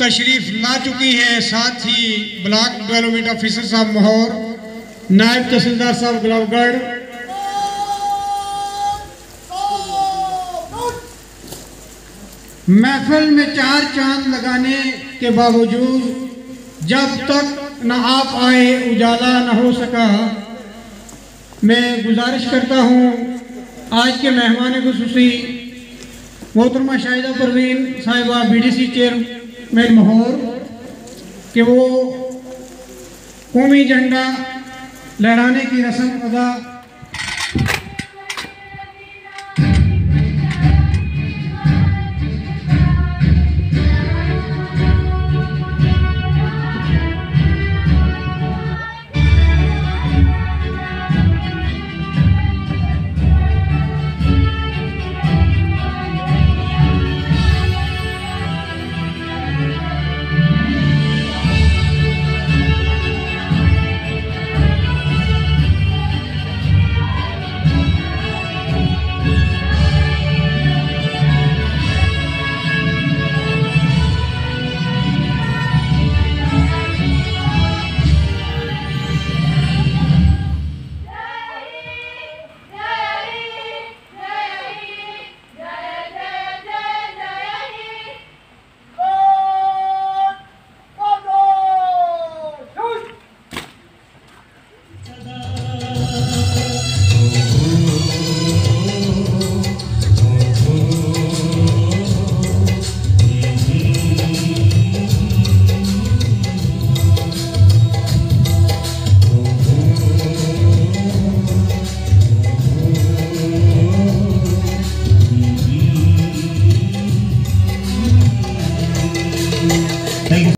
तशरीफ ला चुकी है। साथ ही ब्लॉक डेवलपमेंट ऑफिसर साहब मोहर, नायब तहसीलदार साहब गुलाबगढ़, महफिल में चार चांद लगाने के बावजूद जब तक न आप आए उजाला न हो सका। मैं गुजारिश करता हूँ आज के मेहमान खुसूसी मोहतरमा शाहिदा परवीन साहिबा BDC चेयरमैन मोहर कि वो कौमी झंडा लहराने की रस्म अदा